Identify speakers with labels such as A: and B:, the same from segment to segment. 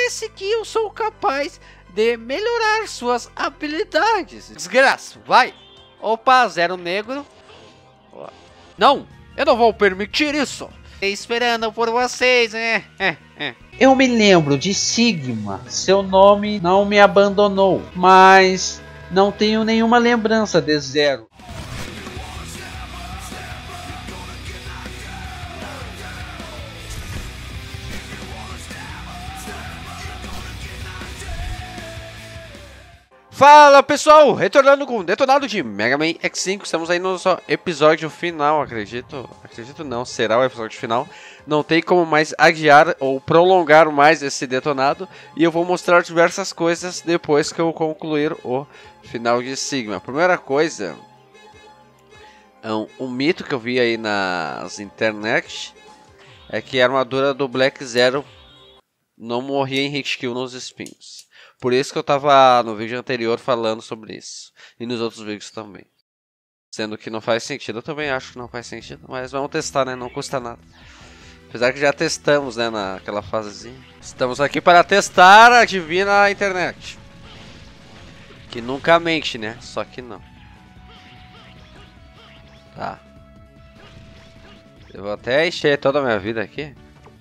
A: parece que eu sou capaz de melhorar suas habilidades. Desgraça, vai! Opa, zero negro. Não, eu não vou permitir isso. Esperando por vocês, né?
B: Eu me lembro de Sigma, seu nome não me abandonou, mas não tenho nenhuma lembrança de Zero.
A: Fala pessoal, retornando com o detonado de Mega Man X5, estamos aí no nosso episódio final, acredito não, será o episódio final, não tem como mais adiar ou prolongar mais esse detonado, e eu vou mostrar diversas coisas depois que eu concluir o final de Sigma. A primeira coisa, um mito que eu vi aí nas internet, é que a armadura do Black Zero não morria em hit kill nos espinhos. Por isso que eu tava no vídeo anterior falando sobre isso. E nos outros vídeos também. Sendo que não faz sentido. Eu também acho que não faz sentido. Mas vamos testar, né? Não custa nada. Apesar que já testamos, né? Naquela fasezinha. Estamos aqui para testar a divina internet. Que nunca mente, né? Só que não. Tá. Eu vou até encher toda a minha vida aqui.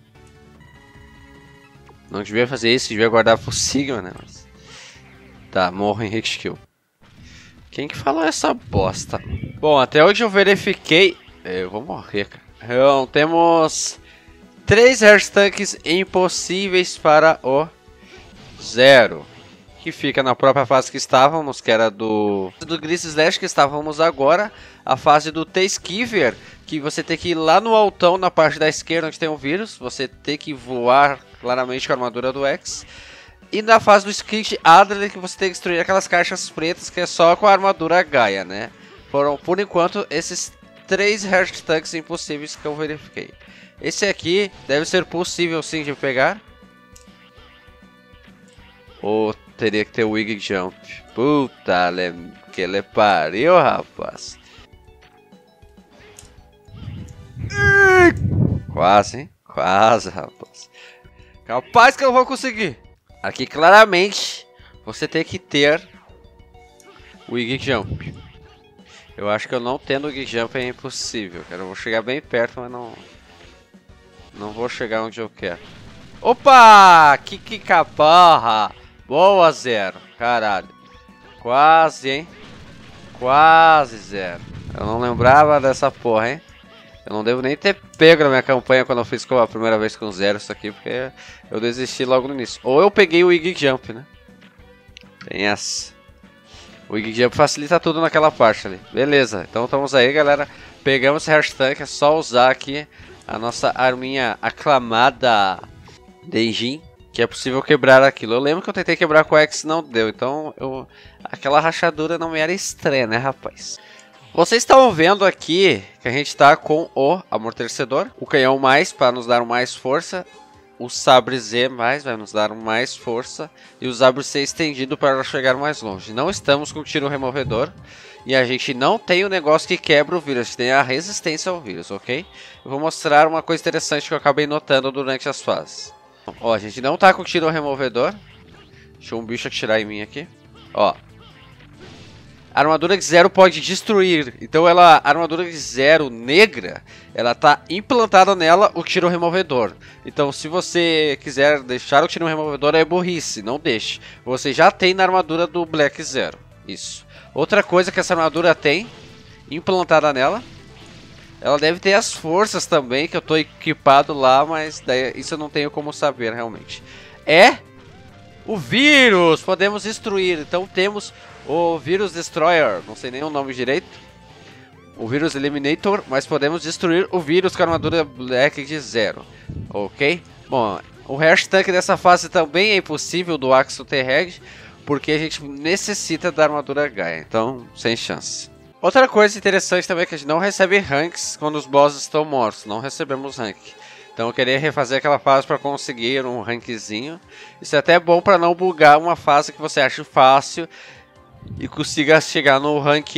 A: Não devia fazer isso, devia guardar pro Sigma, né? Mas... Tá, morro em hit kill. Quem que falou essa bosta? Bom, até hoje eu verifiquei... Eu vou morrer, cara. Então, temos 3 Tanks impossíveis para o Zero. Que fica na própria fase que estávamos, que era do Gris Slash que estávamos agora. A fase do T-Skiver, que você tem que ir lá no altão, na parte da esquerda onde tem o vírus. Você tem que voar claramente com a armadura do X. E na fase do Skit Adler, que você tem que destruir aquelas caixas pretas, que é só com a armadura Gaia, né? Foram, por enquanto, esses 3 Tanks impossíveis que eu verifiquei. Esse aqui deve ser possível sim de pegar. Ou teria que ter o Wig Jump. Puta que ele pariu, rapaz. Quase, hein? Quase, rapaz. Capaz que eu vou conseguir. Aqui claramente você tem que ter o Wig Jump. Eu acho que eu não tendo o Wig Jump é impossível, cara. Eu vou chegar bem perto, mas não vou chegar onde eu quero. Opa! Que caporra! Boa, Zero. Caralho. Quase, hein? Quase, Zero. Eu não lembrava dessa porra, hein? Eu não devo nem ter pego na minha campanha quando eu fiz a primeira vez com Zero isso aqui, porque eu desisti logo no início. Ou eu peguei o Wig Jump, né? Tem essa. O Wig Jump facilita tudo naquela parte ali. Beleza, então estamos aí, galera. Pegamos esse Tank, é só usar aqui a nossa arminha aclamada Denjin, que é possível quebrar aquilo. Eu lembro que eu tentei quebrar com o X, não deu, então aquela rachadura não me era estranha, né, rapaz? Vocês estão vendo aqui que a gente está com o amortecedor, o canhão mais para nos dar mais força, o sabre Z mais vai nos dar mais força e o sabre C estendido para chegar mais longe. Não estamos com o tiro removedor e a gente não tem o negócio que quebra o vírus, a gente tem a resistência ao vírus, ok? Eu vou mostrar uma coisa interessante que eu acabei notando durante as fases. Ó, a gente não tá com o tiro removedor. Deixa um bicho atirar em mim aqui. Ó. A armadura de Zero pode destruir. Então a armadura de Zero negra, ela tá implantada nela o tiro removedor. Então se você quiser deixar o tiro removedor é burrice, não deixe. Você já tem na armadura do Black Zero. Isso. Outra coisa que essa armadura tem implantada nela, ela deve ter as forças também, que eu tô equipado lá, mas daí, isso eu não tenho como saber realmente. É o vírus, podemos destruir. Então temos o Vírus Destroyer, não sei nem o nome direito. O Vírus Eliminator, mas podemos destruir o vírus com a armadura Black de Zero. Ok? Bom, o Tank dessa fase também é impossível do Axel T-Reg, porque a gente necessita da armadura Gaia, então sem chance. Outra coisa interessante também é que a gente não recebe ranks quando os bosses estão mortos, não recebemos rank. Então eu queria refazer aquela fase para conseguir um rankzinho. Isso é até bom para não bugar uma fase que você acha fácil e consiga chegar no rank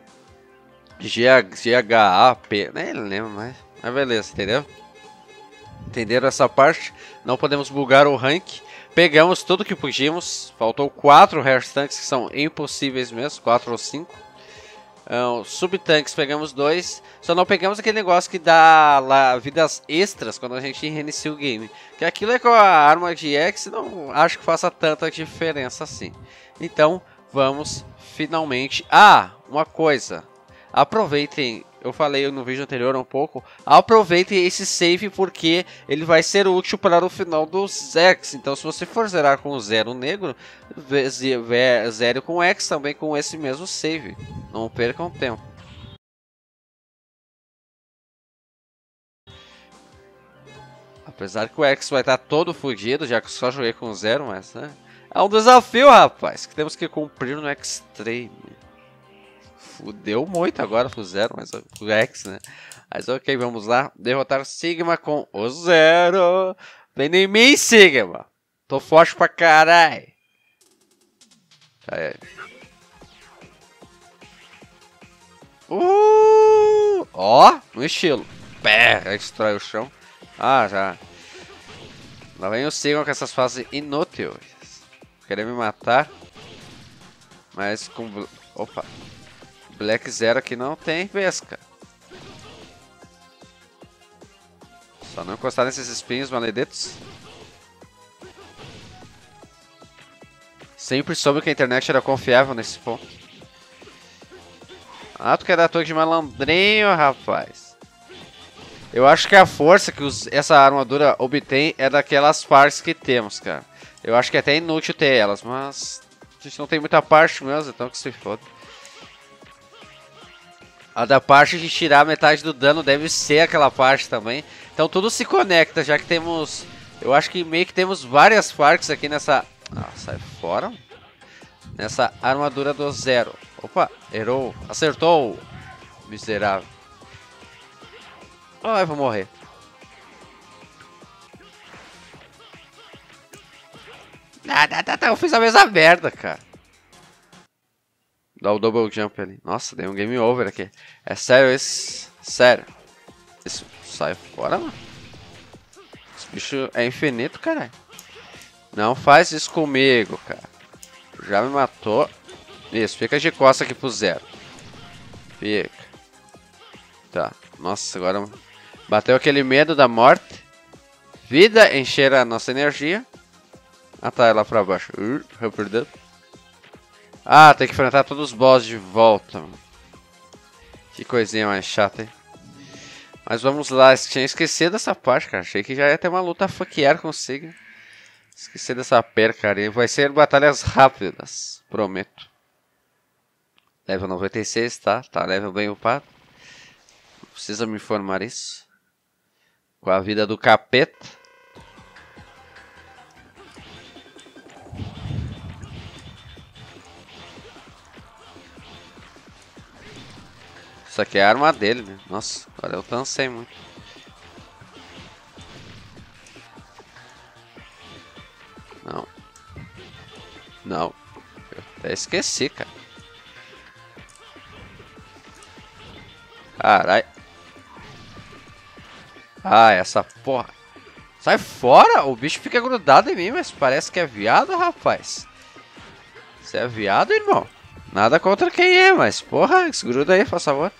A: GHAP, nem lembro mais, mas beleza, entendeu? Entenderam essa parte? Não podemos bugar o rank Pegamos tudo que podíamos. Faltou 4 restantes que são impossíveis mesmo. 4 ou 5. Subtanques pegamos 2. Só não pegamos aquele negócio que dá lá vidas extras quando a gente reinicia o game. Que aquilo é com a arma de X. Não acho que faça tanta diferença assim. Então vamos finalmente. Uma coisa. Aproveitem. Eu falei no vídeo anterior um pouco. Aproveitem esse save porque ele vai ser útil para o final dos X. Então se você for zerar com o 0 negro, zere com X também com esse mesmo save. Não percam tempo. Apesar que o X vai estar todo fodido, já que eu só joguei com 0, mas né? É um desafio, rapaz, que temos que cumprir no Extreme. Fudeu muito agora pro 0, mas o X, né? Mas ok, vamos lá. Derrotar Sigma com o 0. Vem em mim, Sigma. Tô forte pra caralho. Ó, no estilo. Pé, destrói o chão. Já. Lá vem o Sigma com essas fases inúteis. Querer me matar. Mas com... Opa. Black Zero aqui não tem vez, cara. Só não encostar nesses espinhos maledetos. Sempre soube que a internet era confiável nesse ponto. Tu quer dar toque de malandrinho, rapaz. Eu acho que a força que essa armadura obtém é daquelas partes que temos, cara. Eu acho que é até inútil ter elas, mas a gente não tem muita parte mesmo, então que se foda. A da parte de tirar metade do dano deve ser aquela parte também. Então tudo se conecta, já que temos... Eu acho que meio que temos várias partes aqui nessa... sai fora. Nessa armadura do 0. Opa, errou. Acertou. Miserável. Eu vou morrer. Eu fiz a mesma merda, cara. Dá o double jump ali. Nossa, deu um game over aqui. É sério isso? Sério. Isso sai fora, mano. Esse bicho é infinito, caralho. Não faz isso comigo, cara. Já me matou. Isso, fica de costa aqui pro 0. Fica. Tá. Nossa, agora bateu aquele medo da morte. Vida, encher a nossa energia. Tá, é lá pra baixo. Perdeu. Tem que enfrentar todos os boss de volta. Mano. Que coisinha mais chata, hein? Mas vamos lá, tinha esquecido dessa parte, cara. Achei que já ia ter uma luta fuckear consigo. Esqueci dessa percaria. Vai ser batalhas rápidas, prometo. Level 96, tá? Tá level bem upado. Não precisa me informar isso. Com a vida do capeta. Isso aqui é a arma dele, né? Nossa, agora eu cansei muito. Não. Não. Eu até esqueci, cara. Caralho. Essa porra. Sai fora! O bicho fica grudado em mim, mas parece que é viado, rapaz. Você é viado, irmão? Nada contra quem é, mas porra, desgruda aí, por favor.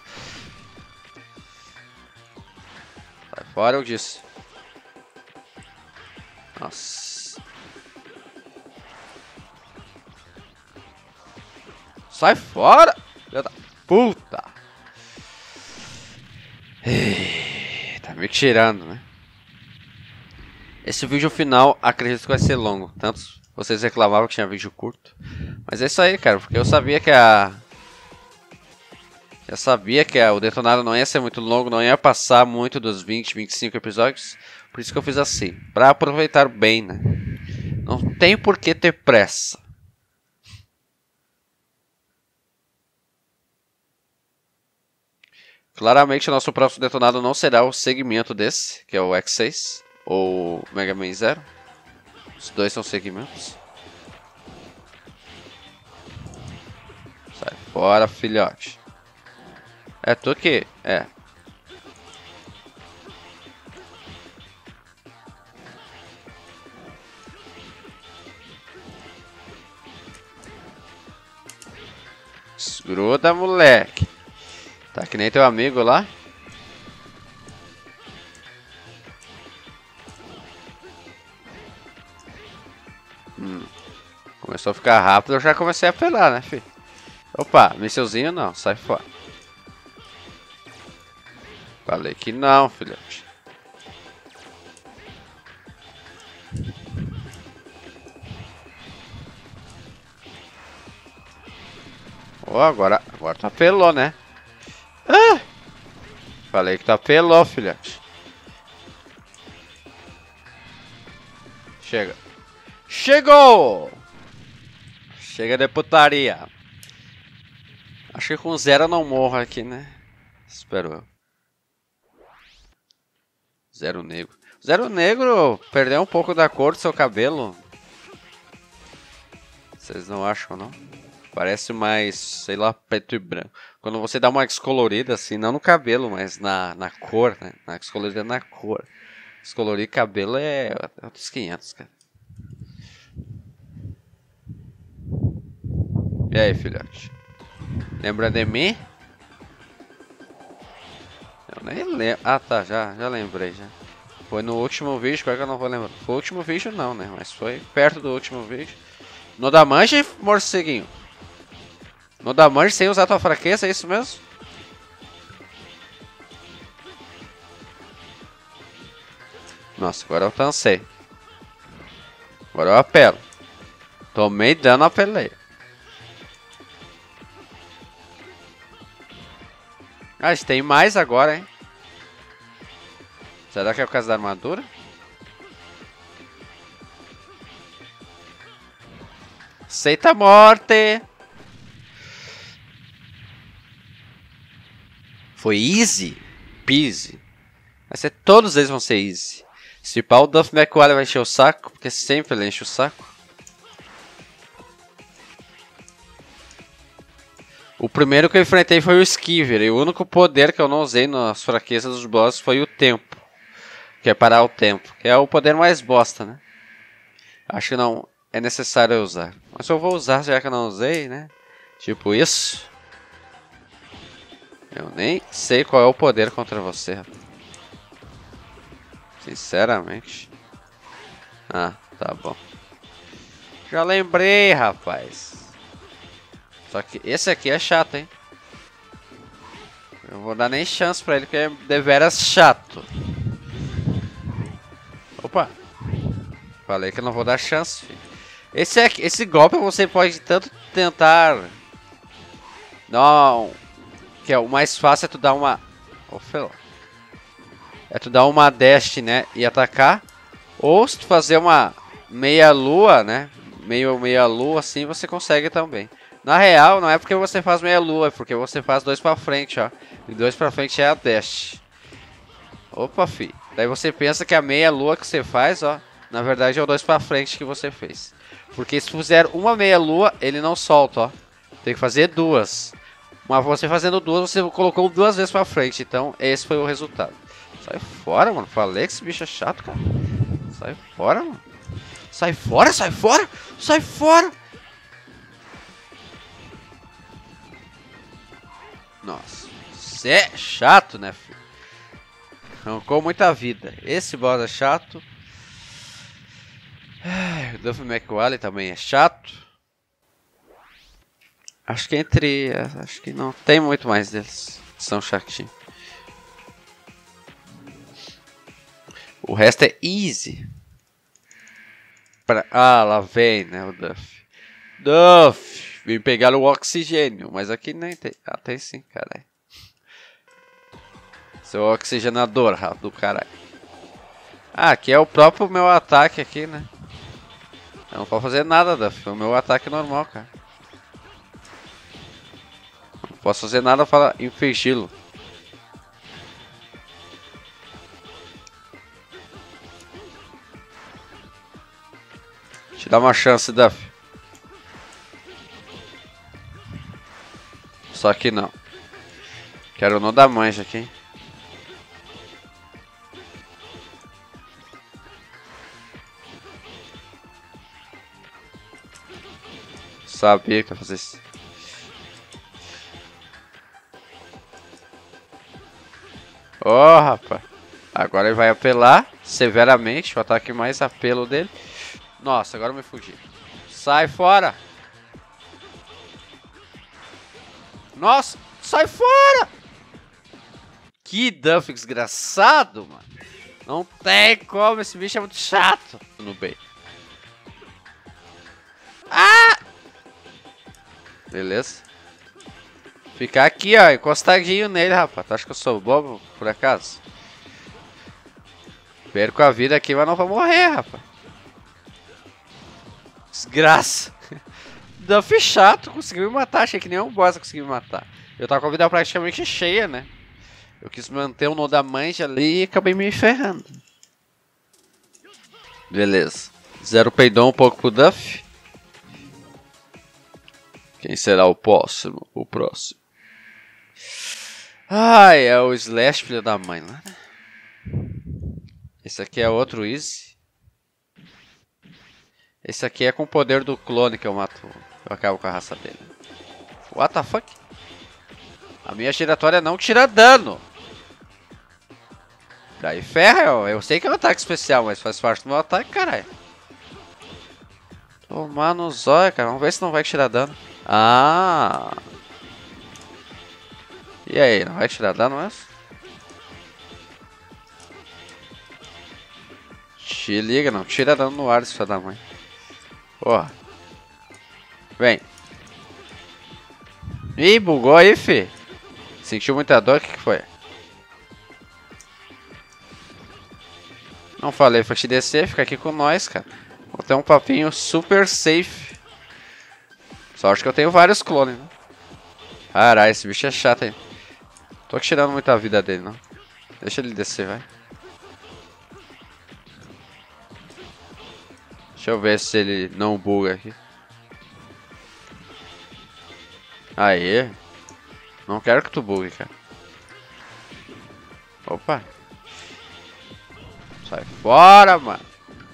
A: Sai fora, eu disse. Nossa. Sai fora! Filha da puta! Tá me tirando, né? Esse vídeo final acredito que vai ser longo. Tantos vocês reclamavam que tinha vídeo curto. Mas é isso aí, cara. Porque eu sabia que o detonado não ia ser muito longo. Não ia passar muito dos 20, 25 episódios. Por isso que eu fiz assim. Pra aproveitar bem, né? Não tem por que ter pressa. Claramente o nosso próximo detonado não será o segmento desse. Que é o X6. Ou Mega Man Zero. Os dois são segmentos. Sai fora, filhote. É tu que... É. Gruda, moleque. Tá que nem teu amigo lá. Começou a ficar rápido, eu já comecei a apelar, né, filho? Opa, mísselzinho não, sai fora. Falei que não, filhote. Oh, agora tu apelou, né? Ah! Falei que tu apelou, filhote. Chega. Chegou! Chega de putaria. Acho que com 0 eu não morro aqui, né? Espero eu. 0 negro. 0 negro perdeu um pouco da cor do seu cabelo. Vocês não acham, não? Parece mais, sei lá, preto e branco. Quando você dá uma descolorida assim, não no cabelo, mas na cor, né? Na descolorida na cor. Descolorir cabelo é outros 500, cara. E aí, filhote? Lembra de mim? Eu nem lembro. Ah, tá, já lembrei, já. Foi no último vídeo, qual é que eu não vou lembrar? Foi o último vídeo não, né? Mas foi perto do último vídeo. No da mancha, morceguinho. No da mancha sem usar tua fraqueza, é isso mesmo? Nossa, agora eu cansei. Agora eu apelo. Tomei dano, apelei. Ah, tem mais agora, hein? Será que é por causa da armadura? Aceita a morte! Foi easy? Peasy. Todos eles vão ser easy. Se pá, o Duff McWally vai encher o saco, porque sempre ele enche o saco. O primeiro que eu enfrentei foi o Skiver, e o único poder que eu não usei nas fraquezas dos bosses foi o tempo. Que é parar o tempo, que é o poder mais bosta, né? Acho que não é necessário eu usar. Mas eu vou usar já que eu não usei, né? Tipo isso. Eu nem sei qual é o poder contra você, rapaz. Sinceramente. Ah, tá bom. Já lembrei, rapaz. Só que esse aqui é chato, hein? Eu vou dar nem chance pra ele, porque é deveras chato. Opa. Falei que eu não vou dar chance, filho. Esse golpe você pode tanto tentar... Não. Que é o mais fácil é tu dar uma... É tu dar uma dash, né? E atacar. Ou se tu fazer uma meia lua, né? Meia lua assim, você consegue também. Na real, não é porque você faz meia lua, é porque você faz 2 pra frente, ó. E 2 pra frente é a dash. Opa, fi. Daí você pensa que a meia lua que você faz, ó, na verdade é o 2 pra frente que você fez. Porque se fizer uma meia lua, ele não solta, ó. Tem que fazer 2. Mas você fazendo 2, você colocou 2 vezes pra frente. Então, esse foi o resultado. Sai fora, mano. Falei que esse bicho é chato, cara. Sai fora, mano. Sai fora, sai fora. Sai fora. Nossa. Você é chato, né, filho? Arrancou muita vida. Esse boss é chato. O Duff McWally também é chato. Acho que acho que não tem muito mais deles. São chatinhos. O resto é easy. Ah, lá vem, né, o Duff. Duff! Vim pegar o oxigênio. Mas aqui nem tem. Ah, tem sim, caralho. Seu oxigenador, do caralho. Ah, aqui é o próprio meu ataque aqui, né? Eu não posso fazer nada, Duff. É o meu ataque normal, cara. Não posso fazer nada para infigi-lo. Te dá uma chance, Duff. Só que não. Quero não dar mancha aqui. Sabia que ia fazer isso. Ó, rapaz. Agora ele vai apelar severamente. O ataque mais apelo dele. Nossa, agora eu me fugi. Sai fora. Nossa, sai fora. Que Duff desgraçado, mano. Não tem como, esse bicho é muito chato. No bem. Ah! Beleza. Ficar aqui, ó, encostadinho nele, rapaz. Tu acha que eu sou bobo, por acaso? Perco a vida aqui, mas não vou morrer, rapaz. Desgraça. Duff chato, conseguiu me matar. Achei que nem um boss conseguiu me matar. Eu tava com a vida praticamente cheia, né? Eu quis manter o nó da mancha ali e acabei me ferrando. Beleza. Zero peidou um pouco pro Duff. Quem será o próximo? O próximo. Ai, é o Slash, filho da mãe lá, né? Esse aqui é outro Easy. Esse aqui é com o poder do clone que eu mato. Eu acabo com a raça dele. What the fuck? A minha giratória não tira dano. Daí ferra, eu sei que é um ataque especial, mas faz parte do meu ataque, caralho. Tomar no zóio, cara. Vamos ver se não vai tirar dano. Ah. E aí, não vai tirar dano mesmo? Te liga, não tira dano no ar, filho da mãe. Porra. Vem. Ih, bugou aí, fi. Sentiu muita dor? O que foi? Não falei pra te descer, fica aqui com nós, cara. Vou ter um papinho super safe. Sorte que eu tenho vários clones, né? Caralho, esse bicho é chato aí. Tô tirando muita vida dele, não. Deixa ele descer, vai. Deixa eu ver se ele não buga aqui. Aê. Não quero que tu bugue, cara. Opa. Sai fora, mano.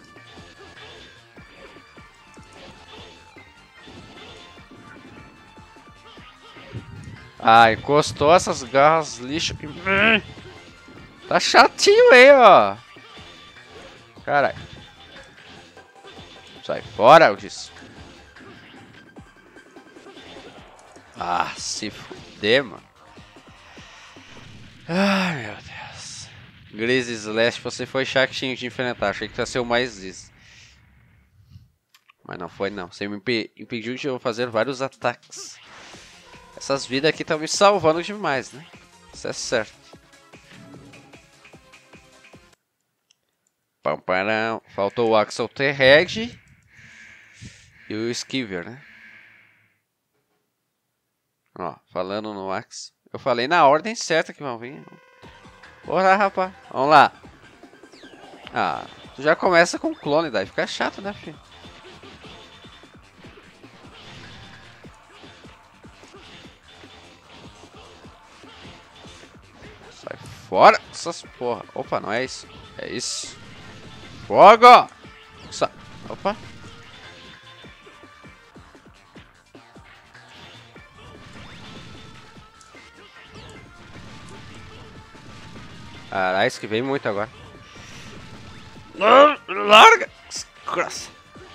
A: Ah, encostou essas garras lixo. Tá chatinho aí, ó. Caralho. Sai fora, eu disse. Ah, se fuder, mano. Ai, meu Deus. Grease Slash, você foi chatinho de enfrentar. Achei que ia ser o mais isso. Mas não foi, não. Você me impediu de eu fazer vários ataques. Essas vidas aqui estão me salvando demais, né? Isso é certo. Pamparão. Faltou o Axel T-Red e o Skiver, né? Ó, falando no Axel. Eu falei na ordem certa que vão vir. Bora, rapaz. Vamos lá. Ah, tu já começa com clone, daí fica chato, né, filho? Sai fora essas porra. Opa, não é isso. É isso. Fogo! Opa. Caralho, esquivei muito agora. Larga! Desgraça.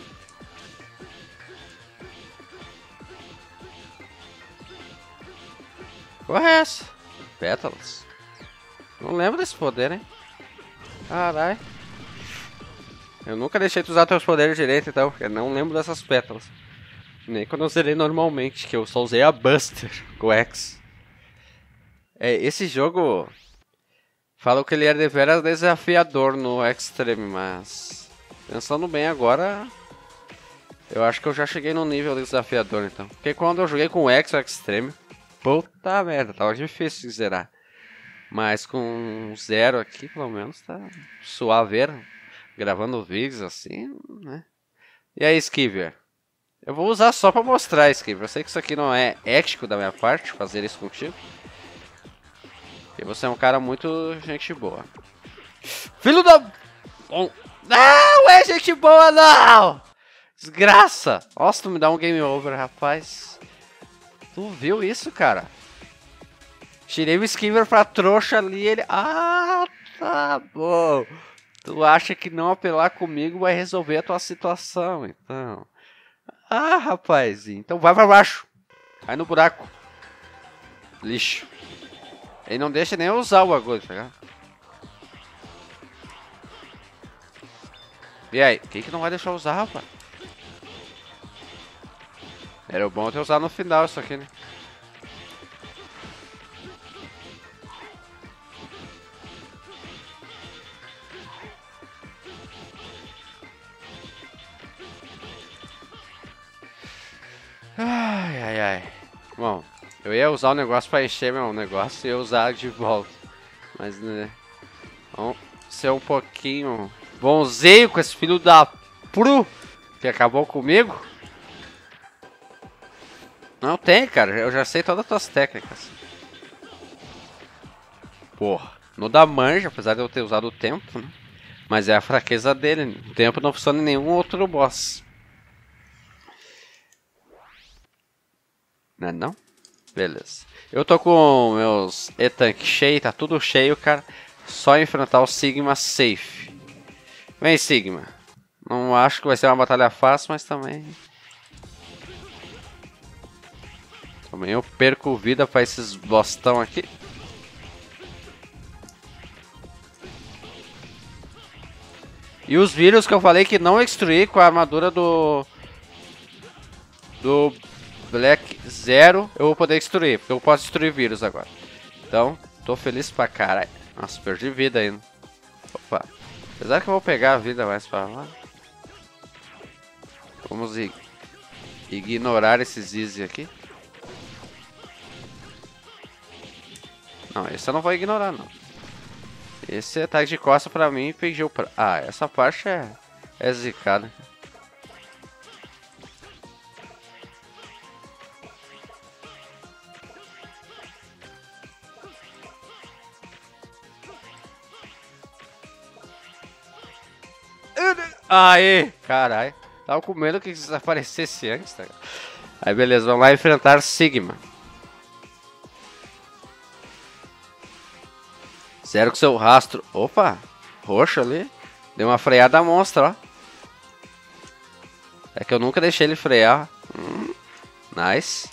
A: Porra é essa? Pétalas. Não lembro desse poder, hein? Caralho. Eu nunca deixei tu usar teus poderes direito, então. Eu não lembro dessas pétalas. Nem quando eu zerei normalmente, que eu só usei a Buster com o X. É, esse jogo... Falam que ele é deveras desafiador no Extreme, mas... Pensando bem agora... Eu acho que eu já cheguei no nível desafiador, então. Porque quando eu joguei com o X Extreme... Puta merda, tava difícil de zerar. Mas com zero aqui, pelo menos, tá suaveiro. Gravando vídeos assim, né? E aí, Skiver? Eu vou usar só pra mostrar, Skiver. Eu sei que isso aqui não é ético da minha parte, fazer isso contigo. Porque você é um cara muito gente boa. Filho da... Não é gente boa, não! Desgraça! Nossa, tu me dá um game over, rapaz. Tu viu isso, cara? Tirei o Skimmer pra trouxa ali, ele... Ah, tá bom. Tu acha que não apelar comigo vai resolver a tua situação, então... Ah, rapaz, então vai pra baixo. Cai no buraco. Lixo. Ele não deixa nem eu usar o bagulho, tá ligado? E aí, quem que não vai deixar eu usar, rapaz? Era bom ter usado no final isso aqui, né? Ai, ai, ai. Bom, eu ia usar o negócio pra encher meu negócio e ia usar de volta. Mas, né? Vamos ser um pouquinho bonzinho com esse filho da Pru que acabou comigo. Não tem, cara. Eu já sei todas as tuas técnicas. Porra. No da manja, apesar de eu ter usado o tempo, né? Mas é a fraqueza dele. O tempo não funciona em nenhum outro boss. Não é não? Beleza. Eu tô com meus E-Tank cheio, tá tudo cheio, cara. Só enfrentar o Sigma safe. Vem, Sigma. Não acho que vai ser uma batalha fácil, mas também... Também eu perco vida pra esses bostão aqui. E os vírus que eu falei que não destruí com a armadura do Black Zero, eu vou poder destruir, porque eu posso destruir vírus agora. Então, tô feliz pra caralho. Nossa, perdi vida ainda. Opa. Apesar que eu vou pegar a vida mais pra lá. Vamos ignorar esses easy aqui. Não, esse eu não vou ignorar, não. Esse ataque de costa pra mim pediu pra... Ah, essa parte é zicada. Aê, caralho. Tava com medo que desaparecesse antes, tá? Aí beleza, vamos lá enfrentar Sigma. Zero com seu rastro. Opa, roxo ali. Deu uma freada monstra, ó. É que eu nunca deixei ele frear. Nice.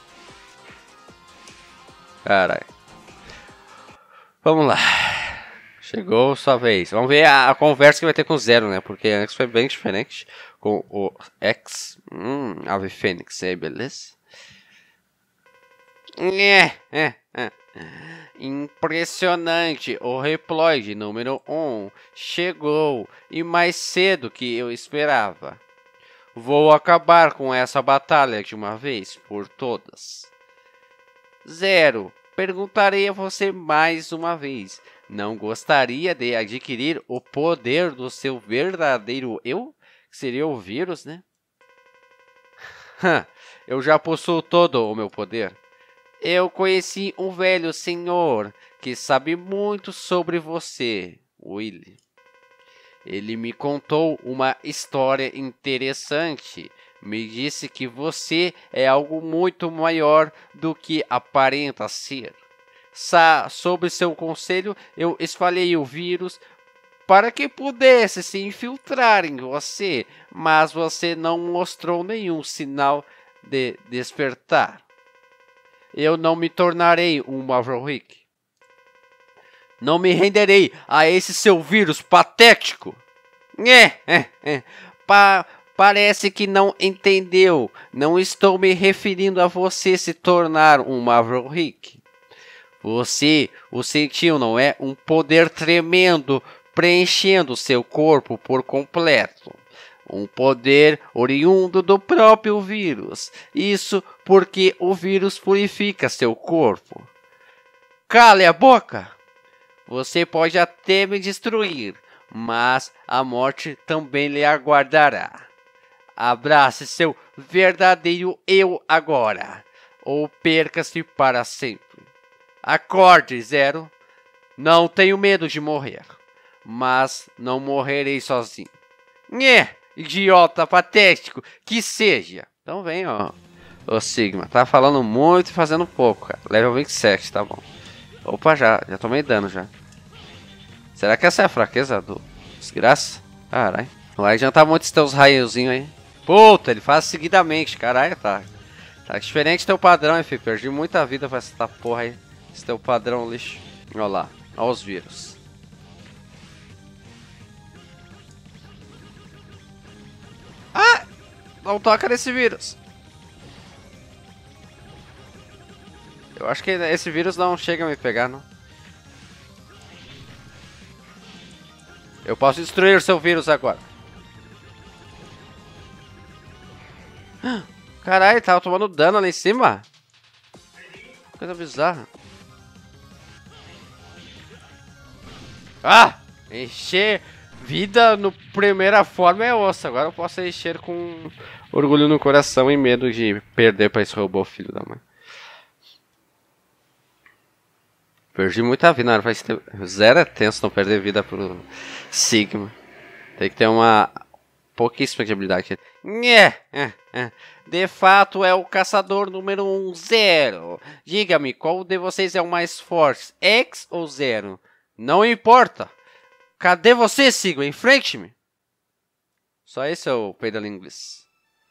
A: Caralho. Vamos lá. Chegou sua vez. Vamos ver a conversa que vai ter com o Zero, né? Porque antes foi bem diferente com o X. Ave Fênix aí, beleza? Impressionante. O Reploid número 1 chegou e mais cedo que eu esperava. Vou acabar com essa batalha de uma vez por todas. Zero. Perguntarei a você mais uma vez. Não gostaria de adquirir o poder do seu verdadeiro eu? Que seria o vírus, né? Eu já possuo todo o meu poder. Eu conheci um velho senhor que sabe muito sobre você, Willy. Ele me contou uma história interessante. Me disse que você é algo muito maior do que aparenta ser. Sob seu conselho, eu espalhei o vírus para que pudesse se infiltrar em você, mas você não mostrou nenhum sinal de despertar. Eu não me tornarei um Maverick. Não me renderei a esse seu vírus patético. Parece que não entendeu. Não estou me referindo a você se tornar um Maverick. Você o sentiu, não é? Um poder tremendo preenchendo seu corpo por completo. Um poder oriundo do próprio vírus. Isso porque o vírus purifica seu corpo. Cale a boca! Você pode até me destruir, mas a morte também lhe aguardará. Abrace seu verdadeiro eu agora, ou perca-se para sempre. Acorde, Zero. Não tenho medo de morrer, mas não morrerei sozinho. Idiota patético que seja. Então vem, ó. O Sigma. Tá falando muito e fazendo pouco, cara. Level 27, tá bom. Opa, já tomei dano já. Será que essa é a fraqueza do desgraça? Caralho. Não vai adiantar muito esses teus raiozinhos aí. Puta, ele faz seguidamente. Caralho, tá. Tá diferente teu padrão, hein, filho. Perdi muita vida pra essa porra aí. Esse teu padrão lixo. Olha lá. Olha os vírus. Ah! Não toca nesse vírus. Eu acho que esse vírus não chega a me pegar, não. Eu posso destruir seu vírus agora. Caralho, tava tomando dano ali em cima. Coisa bizarra. Ah! Encher vida no primeira forma é osso. Agora eu posso encher com orgulho no coração e medo de perder pra esse robô, filho da mãe. Perdi muita vida, não, faz tempo. Zero é tenso não perder vida pro Sigma. Tem que ter uma pouquíssima de habilidade. De fato é o caçador número 1, Zero. Diga-me, qual de vocês é o mais forte? X ou Zero? Não importa. Cadê você, Sigma? Enfrente-me. Só esse é o peidalo inglês.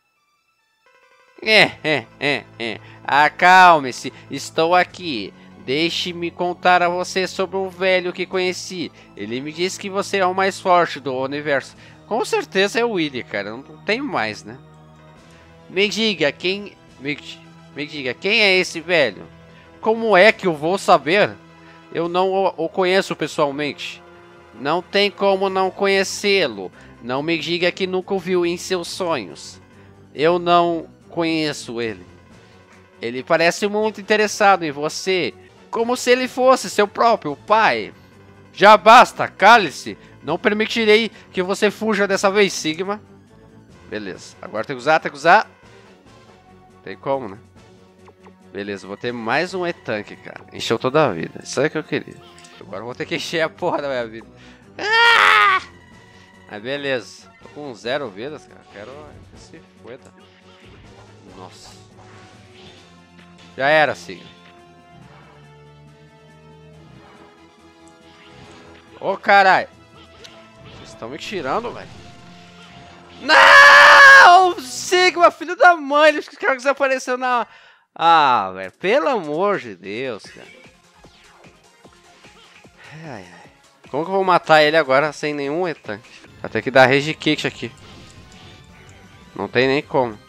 A: Acalme-se, estou aqui. Deixe-me contar a você sobre um velho que conheci. Ele me disse que você é o mais forte do universo. Com certeza é o Willy, cara. Não tem mais, né? Me diga quem é esse velho? Como é que eu vou saber? Eu não o conheço pessoalmente. Não tem como não conhecê-lo. Não me diga que nunca o viu em seus sonhos. Eu não conheço ele. Ele parece muito interessado em você. Como se ele fosse seu próprio pai. Já basta, cale-se. Não permitirei que você fuja dessa vez, Sigma. Beleza, agora tem que usar, Tem como, né? Beleza, vou ter mais um E-Tank, cara. Encheu toda a vida, isso é que eu queria. Agora eu vou ter que encher a porra da minha vida. Ah! Mas beleza, tô com 0 vidas, cara. Quero que se foda. Nossa. Já era, Sigma. Ô, caralho. Vocês estão me tirando, velho. Não! Sigma, filho da mãe. Ele desapareceu na... Ah, velho. Pelo amor de Deus, cara. Ai, ai. Como que eu vou matar ele agora sem nenhum E-Tank? Vai ter que dar rage kit aqui. Não tem nem como.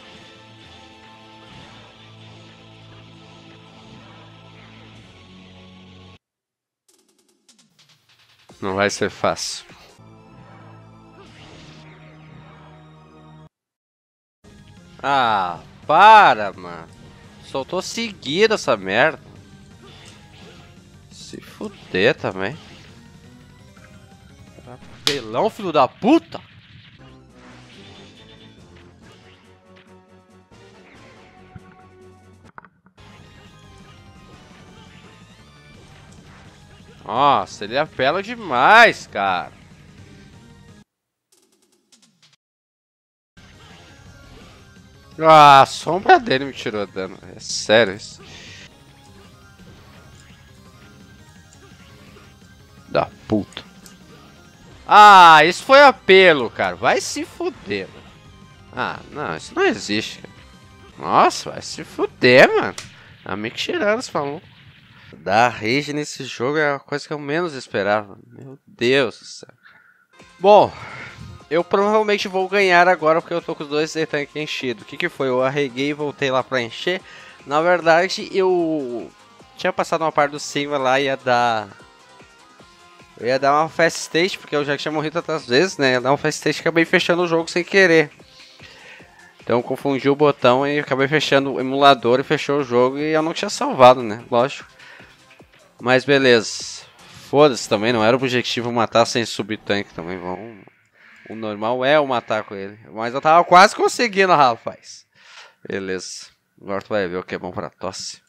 A: Não vai ser fácil. Ah, para, mano. Soltou seguido essa merda. Se fuder também. Apelão, filho da puta. Nossa, ele apela demais, cara. Ah, a sombra dele me tirou dano. É sério isso. Da puta. Ah, isso foi apelo, cara. Vai se fuder, mano. Ah, não, isso não existe, cara. Nossa, vai se fuder, mano. A me tirando, você falou. Dar rage nesse jogo é a coisa que eu menos esperava. Meu Deus do céu. Bom, eu provavelmente vou ganhar agora porque eu tô com os dois E-Tank enchidos. O que foi? Eu arreguei e voltei lá pra encher. Na verdade, eu tinha passado uma parte do Sigma lá e ia dar... Eu ia dar uma fast state, porque eu já tinha morrido tantas vezes, né? Ia dar uma fast state e acabei fechando o jogo sem querer. Então eu confundi o botão e acabei fechando o emulador e fechou o jogo e eu não tinha salvado, né? Lógico. Mas beleza. Foda-se também, não era o objetivo matar sem sub-tank também. Vamos... O normal é eu matar com ele. Mas eu tava quase conseguindo, rapaz. Beleza. Agora tu vai ver o que é bom pra tosse.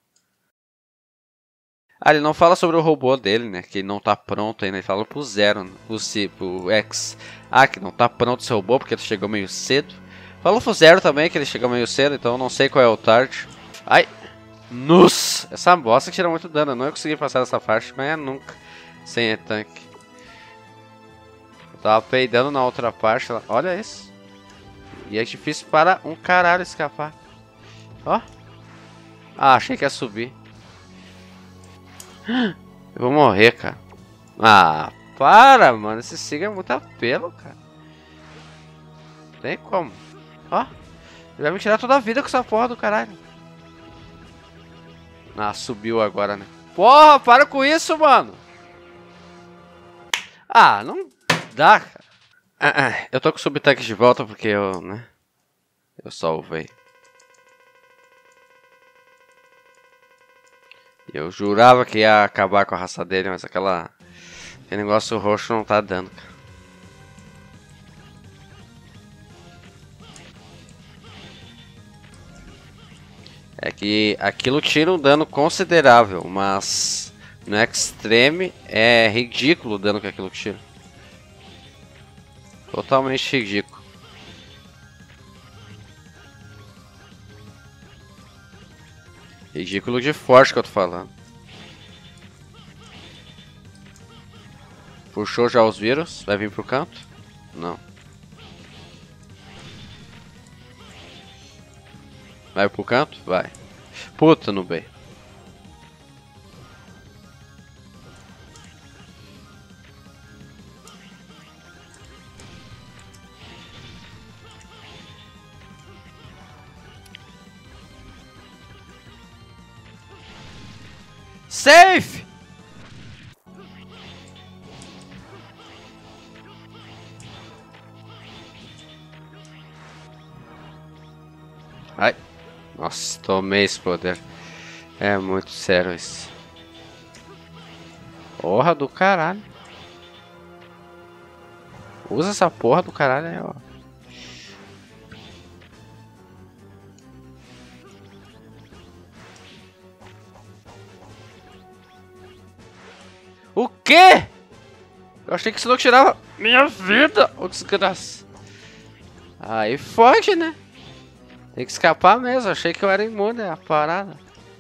A: Ah, ele não fala sobre o robô dele, né? Que ele não tá pronto ainda. Ele fala pro Zero, pro X. Ah, que não tá pronto esse robô porque ele chegou meio cedo. Falou pro Zero também que ele chegou meio cedo, então eu não sei qual é o target. Ai! Nossa, essa bosta tira muito dano. Eu não ia conseguir passar essa parte, mas é nunca. Sem tanque. Eu tava peidando na outra parte. Olha isso. E é difícil para um caralho escapar. Ó. Ah, achei que ia subir. Eu vou morrer, cara. Ah, para, mano. Esse Sig é muito apelo, cara. Tem como. Ó. Ele vai me tirar toda a vida com essa porra do caralho. Ah, subiu agora, né? Porra, para com isso, mano. Ah, não dá, cara. Eu tô com o subtanque de volta porque eu, né? Eu salvei. Eu jurava que ia acabar com a raça dele, mas aquele negócio roxo não tá dando, cara. É que aquilo tira um dano considerável, mas no extreme é ridículo o dano que aquilo tira. Totalmente ridículo. Ridículo de forte que eu tô falando. Puxou já os vírus? Vai vir pro canto? Não. Vai pro canto? Vai. Puta no B. Safe! Ai. Nossa, tomei esse poder. É muito sério isso. Porra do caralho. Usa essa porra do caralho aí, ó. O quê? Eu achei que isso não tirava minha vida. Ô, desgraça. Aí foge, né? Tem que escapar mesmo. Achei que eu era imune à parada.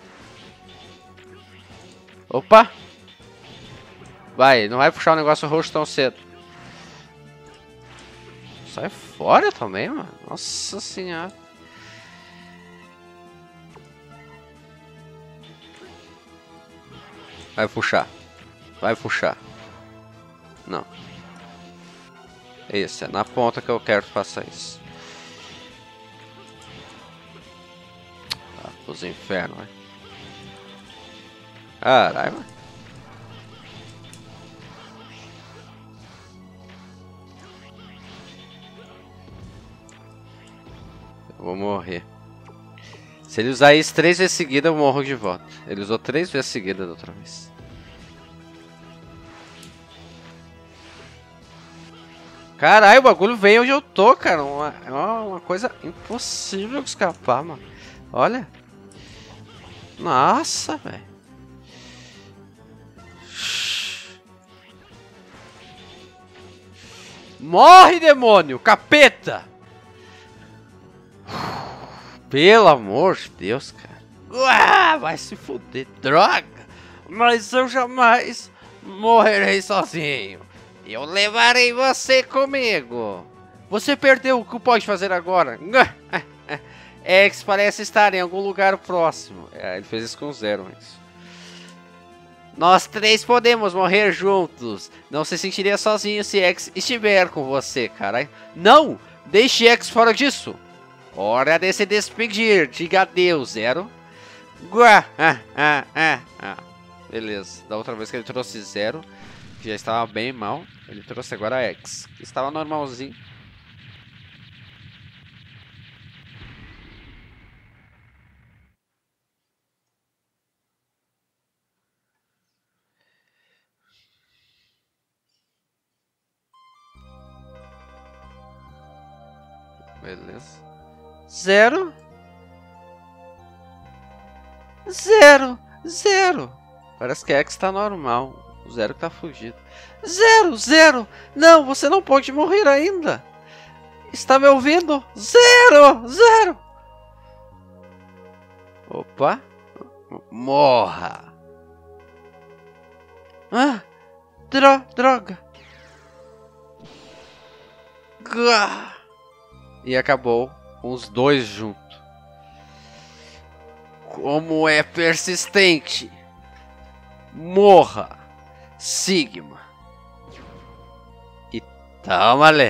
A: Opa. Vai, não vai puxar o negócio roxo tão cedo. Sai fora também, mano. Nossa senhora. Vai puxar. Vai puxar. Não. Isso, é na ponta que eu quero que faça isso. Ah, os infernos, né? Caralho, mano. Eu vou morrer. Se ele usar isso 3 vezes seguida, eu morro de volta. Ele usou 3 vezes seguida da outra vez. Caralho, o bagulho veio onde eu tô, cara. É uma coisa impossível de escapar, mano. Olha. Nossa, velho. Morre, demônio! Capeta! Pelo amor de Deus, cara. Uá, vai se fuder, droga! Mas eu jamais morrerei sozinho. Eu levarei você comigo. Você perdeu, o que pode fazer agora? X parece estar em algum lugar próximo. Ele fez isso com 0 antes. Nós 3 podemos morrer juntos. Não se sentiria sozinho se X estiver com você, caralho. Não! Deixe X fora disso. Hora de se despedir. Diga adeus, 0. Beleza. Da outra vez que ele trouxe 0, que já estava bem mal, ele trouxe agora X, que estava normalzinho. Beleza. 0. 0. 0. Parece que X está normal. O 0 que tá fugido. 0, 0. Não, você não pode morrer ainda. Está me ouvindo? 0, 0. Opa. Morra. Ah, droga. E acabou com os dois juntos. Como é persistente. Morra, Sigma. E toma-lhe.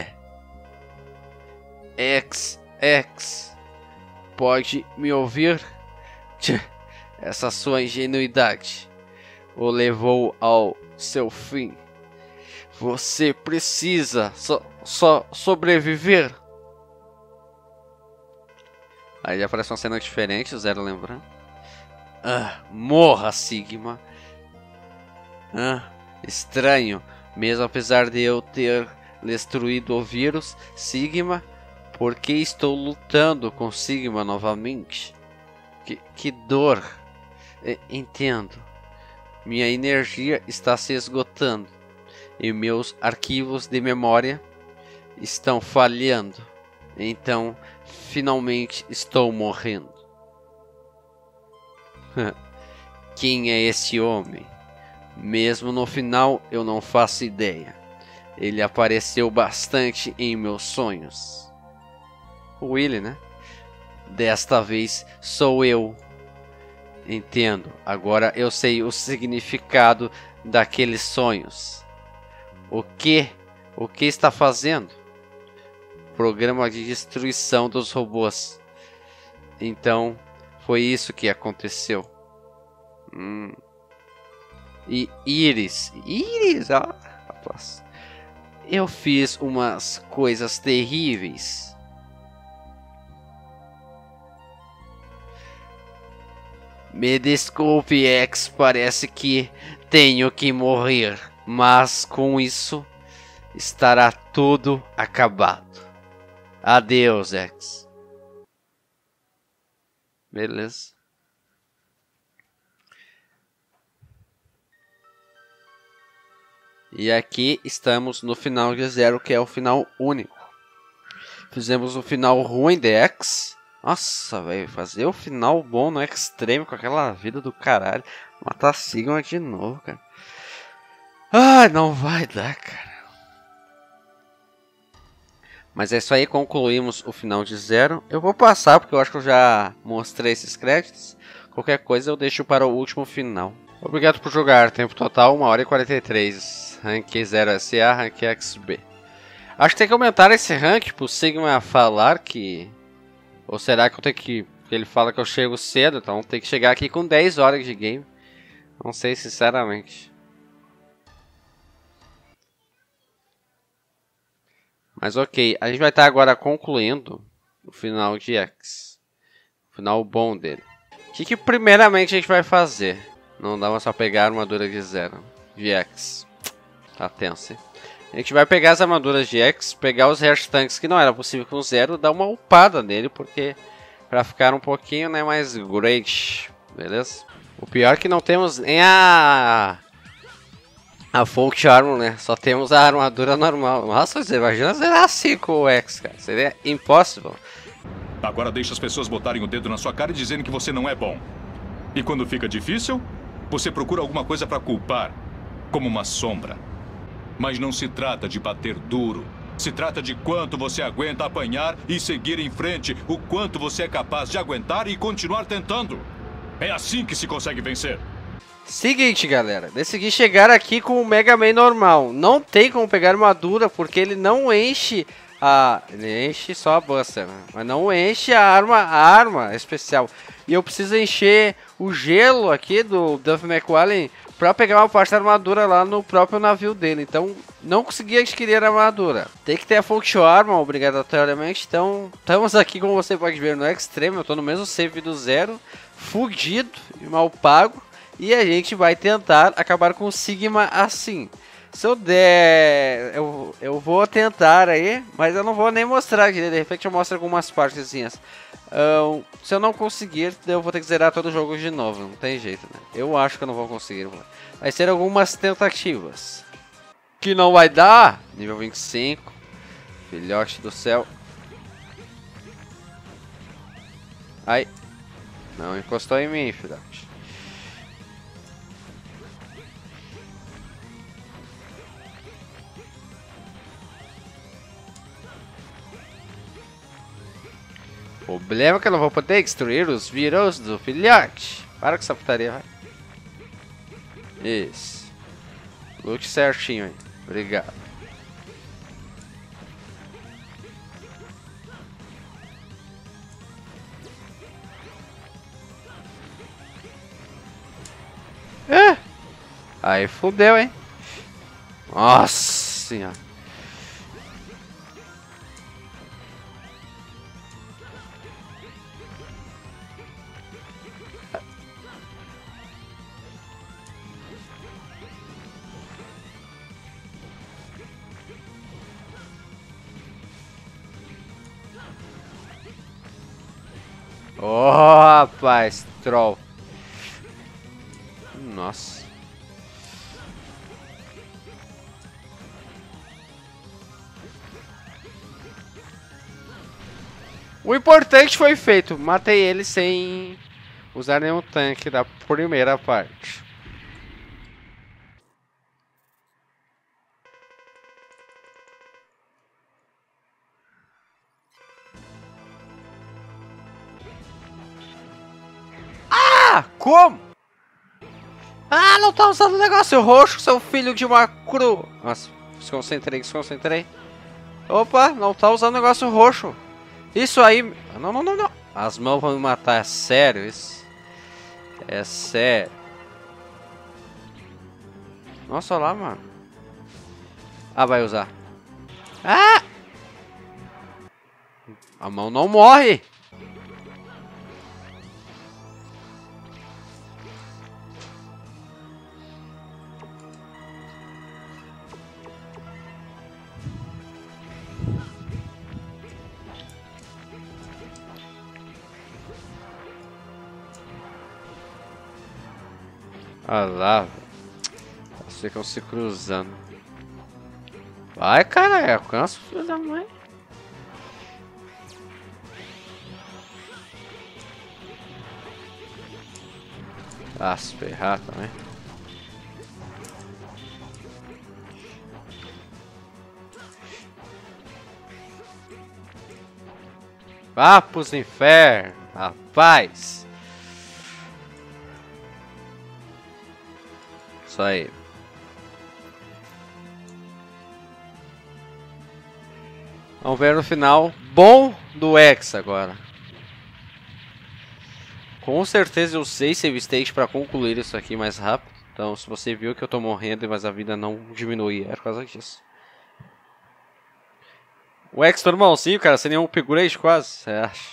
A: X. Pode me ouvir? Tch, essa sua ingenuidade o levou ao seu fim. Você precisa só sobreviver. Aí aparece uma cena diferente, o Zero lembrando. Morra, Sigma. Estranho, mesmo apesar de eu ter destruído o vírus, Sigma, por que estou lutando com Sigma novamente? Que dor. Entendo. Minha energia está se esgotando e meus arquivos de memória estão falhando. Então, finalmente estou morrendo. Quem é esse homem? Mesmo no final, eu não faço ideia. Ele apareceu bastante em meus sonhos. O Willy, né? Desta vez sou eu. Entendo. Agora eu sei o significado daqueles sonhos. O que está fazendo? Programa de destruição dos robôs. Então, foi isso que aconteceu. E Iris, rapaz. Eu fiz umas coisas terríveis. Me desculpe, X, parece que tenho que morrer, mas com isso estará tudo acabado. Adeus, X. Beleza. E aqui estamos no final de Zero, que é o final único. Fizemos o final ruim de X. Nossa, velho, fazer o final bom no Extreme com aquela vida do caralho. Matar Sigma de novo, cara. Ai, não vai dar, cara. Mas é isso aí, concluímos o final de Zero. Eu vou passar, porque eu acho que eu já mostrei esses créditos. Qualquer coisa eu deixo para o último final. Obrigado por jogar, tempo total 1h43. Rank 0SA, Rank XB. Acho que tem que aumentar esse rank pro Sigma falar que... Ou será que eu tenho que... Porque ele fala que eu chego cedo, então tem que chegar aqui com 10 horas de game. Não sei, sinceramente. Mas ok, a gente vai estar agora concluindo o final de X. O final bom dele. O que primeiramente a gente vai fazer? Não dá só pegar a armadura de Zero. De X. Tá tenso, hein? A gente vai pegar as armaduras de X, pegar os Hair Tanks que não era possível com Zero, dar uma upada nele, porque pra ficar um pouquinho, né, mais great, beleza? O pior é que não temos nem a Folk Armor, né? Só temos a armadura normal. Nossa, você imagina zerar assim com o X, cara. Seria impossível.
C: Agora deixa as pessoas botarem o dedo na sua cara e dizendo que você não é bom. E quando fica difícil, você procura alguma coisa pra culpar, como uma sombra. Mas não se trata de bater duro. Se trata de quanto você aguenta apanhar e seguir em frente. O quanto você é capaz de aguentar e continuar tentando. É assim que se consegue vencer.
A: Seguinte, galera. Decidi chegar aqui com o Mega Man normal. Não tem como pegar armadura, porque ele não enche a... Ele enche só a Buster, né? Mas não enche a arma especial. E eu preciso encher o gelo aqui do Duff McQuallen pra pegar uma parte da armadura lá no próprio navio dele. Então, não consegui adquirir a armadura. Tem que ter a Function Armor, obrigatoriamente. Então, estamos aqui, como você pode ver, no Extreme. Eu tô no mesmo save do Zero, fudido e mal pago. E a gente vai tentar acabar com o Sigma assim. Se eu der, eu vou tentar aí, mas eu não vou nem mostrar aqui. De repente eu mostro algumas partezinhas. Se eu não conseguir, eu vou ter que zerar todo o jogo de novo. Não tem jeito, né? Eu acho que eu não vou conseguir. Vai ser algumas tentativas. Que não vai dar. Nível 25. Filhote do céu. Ai. Não encostou em mim, filhote. O problema é que eu não vou poder destruir os vírus do filhote. Para com essa putaria, vai. Isso. Lute certinho aí. Obrigado. Aí fudeu, hein? Nossa senhora. Oh, rapaz, troll. Nossa. O importante foi feito. Matei ele sem usar nenhum tanque da primeira parte. Ah, como? Ah, não tá usando o negócio roxo, seu filho de uma cru. Nossa, desconcentrei. Opa, não tá usando o negócio roxo. Isso aí... Não. As mãos vão me matar, é sério isso? É sério. Nossa, olha lá, mano. Ah, vai usar. Ah! A mão não morre. Olha lá, eles ficam se cruzando. Vai, cara, alcança o filho da mãe. Ah, se ferrar também. Vá pros infernos, rapaz. Isso aí. Vamos ver no final bom do X agora. Com certeza eu usei save state para concluir isso aqui mais rápido. Então se você viu que eu tô morrendo, mas a vida não diminui, é por causa disso. O X normalzinho, cara, sem nenhum upgrade quase, você acha?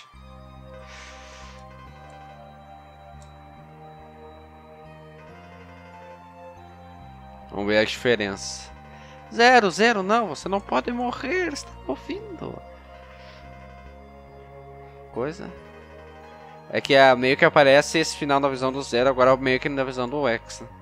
A: Vamos ver a diferença. 0, não, você não pode morrer, está ouvindo. Coisa. É que meio que aparece esse final na visão do 0, agora meio que na visão do X, né?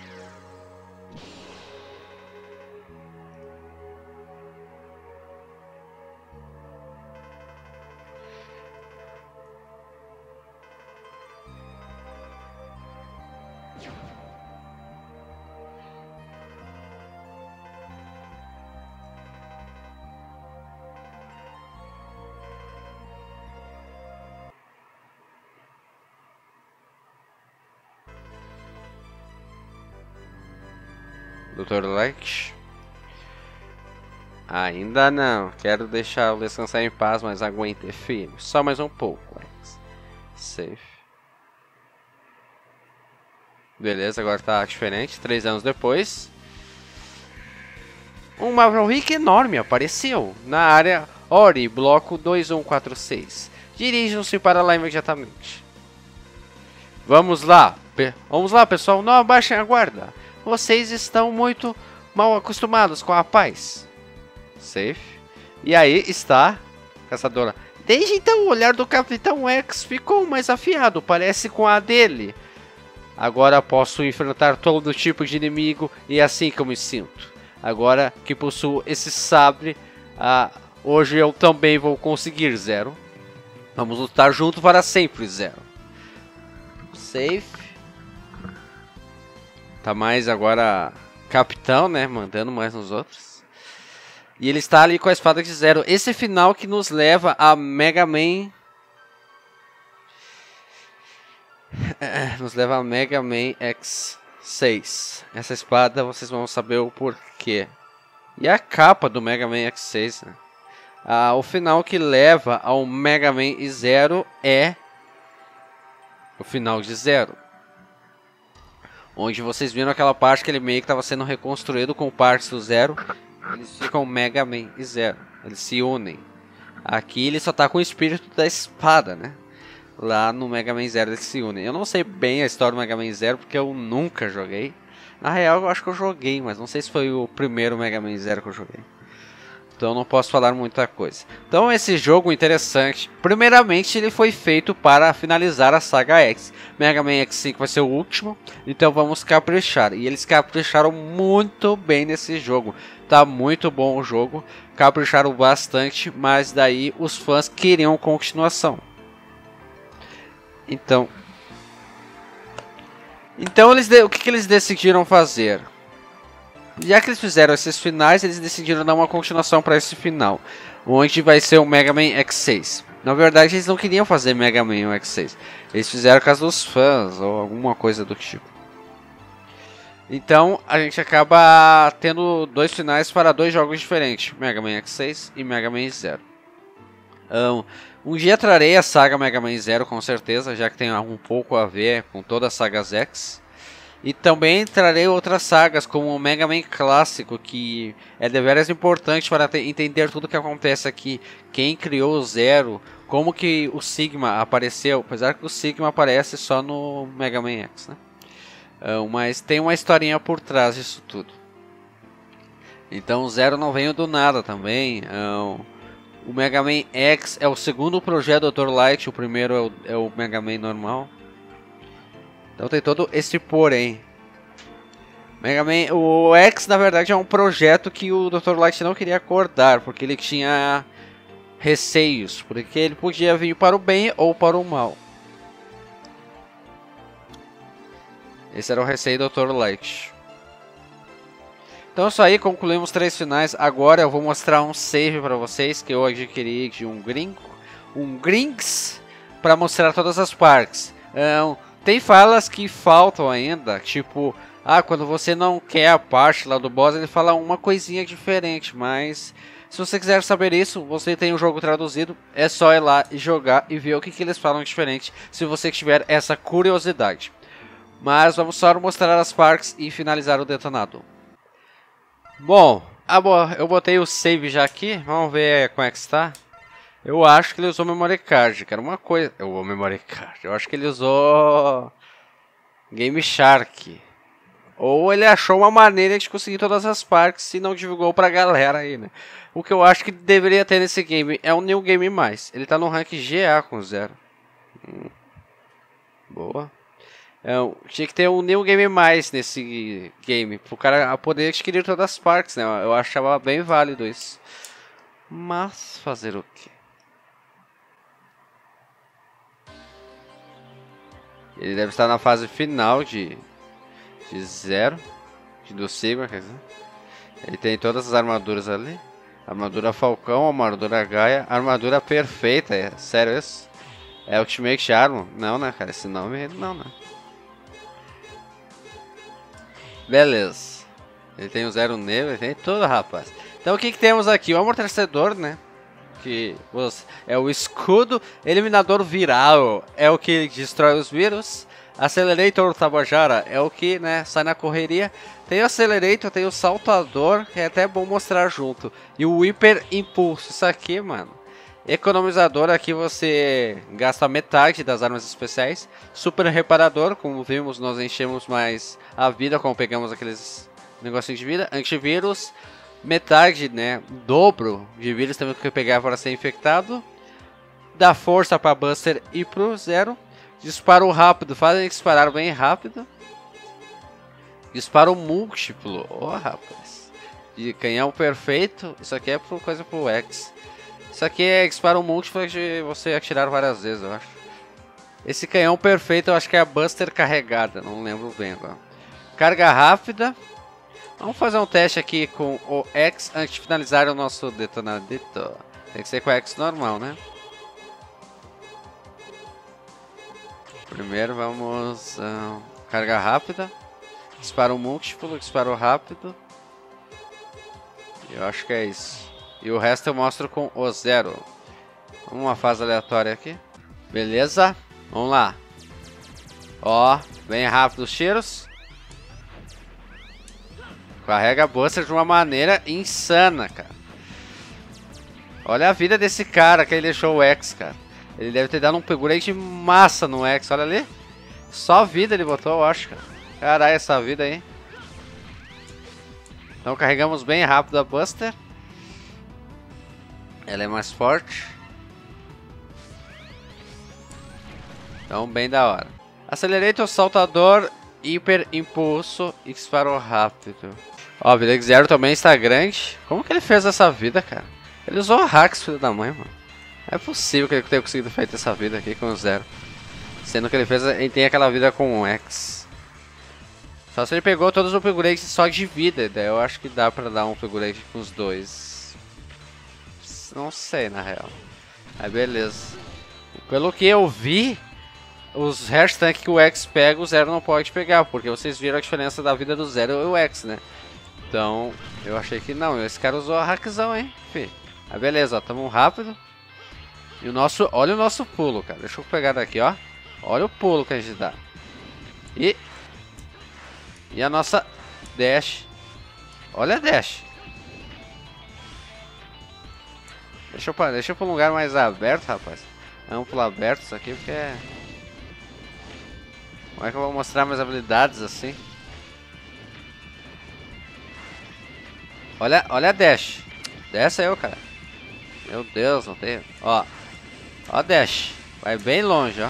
A: Dr. Light. Ainda não. Quero deixá-lo descansar em paz, mas aguente firme. Só mais um pouco, Lex. Safe. Beleza, agora tá diferente. 3 anos depois. Um Maverick enorme apareceu na área Ori, bloco 2146. Dirijam-se para lá imediatamente. Vamos lá, pessoal. Não abaixem a guarda. Vocês estão muito mal acostumados com a paz. Safe. E aí está caçadora. Desde então o olhar do Capitão X ficou mais afiado, parece com a dele. Agora posso enfrentar todo tipo de inimigo e é assim que eu me sinto. Agora que possuo esse sabre, hoje eu também vou conseguir, Zero. Vamos lutar junto para sempre, Zero. Safe. Tá mais agora capitão, né? Mandando mais nos outros. E ele está ali com a espada de Zero. Esse final que nos leva a Mega Man nos leva a Mega Man X6. Essa espada vocês vão saber o porquê. E a capa do Mega Man X6, né? O final que leva ao Mega Man Zero é o final de Zero. Onde vocês viram aquela parte que ele meio que estava sendo reconstruído com partes do Zero. Eles ficam Mega Man e Zero. Eles se unem. Aqui ele só tá com o espírito da espada, né? Lá no Mega Man Zero eles se unem. Eu não sei bem a história do Mega Man Zero porque eu nunca joguei. Na real eu acho que eu joguei, mas não sei se foi o primeiro Mega Man Zero que eu joguei. Então não posso falar muita coisa. Então esse jogo interessante. Primeiramente ele foi feito para finalizar a saga X. Mega Man X5 vai ser o último. Então vamos caprichar. E eles capricharam muito bem nesse jogo. Tá muito bom o jogo. Capricharam bastante. Mas daí os fãs queriam continuação. Então o que eles decidiram fazer? Já que eles fizeram esses finais, eles decidiram dar uma continuação para esse final, onde vai ser o Mega Man X6. Na verdade, eles não queriam fazer Mega Man X6. Eles fizeram por causa dos fãs, ou alguma coisa do tipo. Então, a gente acaba tendo dois finais para dois jogos diferentes. Mega Man X6 e Mega Man Zero. Um dia trarei a saga Mega Man Zero, com certeza, já que tem um pouco a ver com toda a saga X. E também trarei outras sagas, como o Mega Man clássico, que é deveras importante para entender tudo o que acontece aqui. Quem criou o Zero, como que o Sigma apareceu, apesar que o Sigma aparece só no Mega Man X, né? Mas tem uma historinha por trás disso tudo. Então o Zero não veio do nada também. O Mega Man X é o segundo projeto do Dr. Light, o primeiro é o Mega Man normal. Então tem todo esse porém. Mega Man, o X na verdade é um projeto que o Dr. Light não queria acordar, porque ele tinha receios, porque ele podia vir para o bem ou para o mal. Esse era o receio do Dr. Light. Então é isso aí, concluímos 3 finais. Agora eu vou mostrar um save para vocês que eu adquiri de um Grinks, para mostrar todas as partes. Tem falas que faltam ainda, tipo, quando você não quer a parte lá do boss, ele fala uma coisinha diferente, mas se você quiser saber isso, você tem o jogo traduzido, é só ir lá e jogar e ver o que eles falam diferente, se você tiver essa curiosidade. Mas vamos só mostrar as partes e finalizar o detonado. Bom, eu botei o save já aqui, vamos ver como é que está. Eu acho que ele usou Memory Card, que era uma coisa... Memory Card. Eu acho que ele usou Game Shark. Ou ele achou uma maneira de conseguir todas as partes e não divulgou pra galera aí, né? O que eu acho que deveria ter nesse game é um New Game+. Ele tá no rank GA com 0. Boa. Tinha que ter um New Game+, nesse game, pro cara poder adquirir todas as partes, né? Eu achava bem válido isso. Mas fazer o quê? Ele deve estar na fase final de Zero, do Sigma, quer dizer. Ele tem todas as armaduras ali. Armadura Falcão, armadura Gaia, armadura perfeita, é sério isso? É Ultimate Armor? Não, né, cara, esse nome não, né? Beleza. Ele tem o Zero Neve, ele tem tudo, rapaz. Então o que temos aqui? O amortecedor, né? Que é o escudo. Eliminador viral é o que destrói os vírus. Accelerator Tabajara é o que, né, sai na correria. Tem o Accelerator, tem o Saltador, que é até bom mostrar junto. E o Hyper Impulso, isso aqui, mano. Economizador, aqui você gasta metade das armas especiais. Super Reparador, como vimos, nós enchemos mais a vida quando pegamos aqueles negocinhos de vida. Antivírus, metade, né, dobro de vírus também que pegar para ser infectado. Dá força para Buster e pro Zero. Disparo rápido, fazem disparar bem rápido. Disparo múltiplo, rapaz. De canhão perfeito, isso aqui é coisa pro X. Isso aqui é disparo múltiplo de você atirar várias vezes, eu acho. Esse canhão perfeito eu acho que é a Buster carregada, não lembro bem agora. Carga rápida. Vamos fazer um teste aqui com o X antes de finalizar o nosso detonadito. Tem que ser com o X normal, né? Primeiro vamos carga rápida. Disparo múltiplo, disparo rápido. Eu acho que é isso. E o resto eu mostro com o 0. Uma fase aleatória aqui. Beleza? Vamos lá. Ó, bem rápido os tiros. Carrega a Buster de uma maneira insana, cara. Olha a vida desse cara que ele deixou o X, cara. Ele deve ter dado um upgrade massa no X, olha ali. Só vida ele botou, eu acho, cara. Caralho, essa vida aí. Então carregamos bem rápido a Buster. Ela é mais forte. Então bem da hora. Accelerator, saltador, hiper impulso e disparo rápido. Ó, a vida de 0 também está grande. Como que ele fez essa vida, cara? Ele usou hacks, filho da mãe, mano. É possível que ele tenha conseguido fazer essa vida aqui com o 0. Sendo que ele tem aquela vida com o X. Só se ele pegou todos os upgrades só de vida. Daí eu acho que dá pra dar um upgrade com os dois. Não sei, na real. Aí beleza. Pelo que eu vi, os hashtags que o X pega, o 0 não pode pegar. Porque vocês viram a diferença da vida do 0 e o X, né? Então, eu achei que não. Esse cara usou a hackzão, hein, fi. Aí beleza, ó. Tamo rápido. E o nosso... Olha o nosso pulo, cara. Deixa eu pegar daqui, ó. Olha o pulo que a gente dá. E a nossa dash. Olha a dash. Deixa eu pra um lugar mais aberto, rapaz. Amplo aberto isso aqui, porque é... Como é que eu vou mostrar minhas habilidades assim? Olha a dash. Desce eu, cara. Meu Deus, não tem... Ó. Ó a dash. Vai bem longe, ó.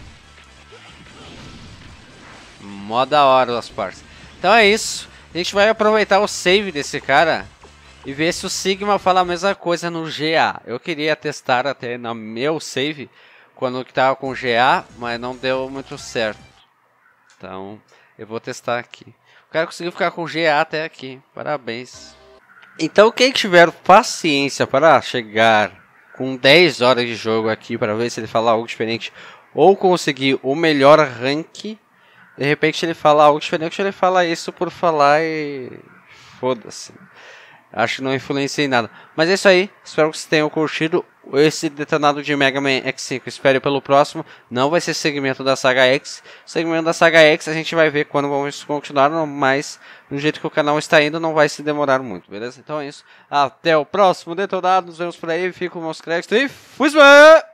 A: Mó da hora as partes. Então é isso. A gente vai aproveitar o save desse cara e ver se o Sigma fala a mesma coisa no GA. Eu queria testar até no meu save quando que tava com GA, mas não deu muito certo. Então eu vou testar aqui. O cara conseguiu ficar com GA até aqui. Parabéns. Então quem tiver paciência para chegar com 10 horas de jogo aqui para ver se ele fala algo diferente ou conseguir o melhor rank, de repente ele fala algo diferente, ele fala isso por falar e foda-se. Acho que não influencia em nada. Mas é isso aí. Espero que vocês tenham curtido esse detonado de Mega Man X5. Espere pelo próximo. Não vai ser segmento da Saga X. O segmento da Saga X a gente vai ver quando vamos continuar. Mas do jeito que o canal está indo, não vai se demorar muito. Beleza? Então é isso. Até o próximo detonado. Nos vemos por aí. Fico com os créditos e fui!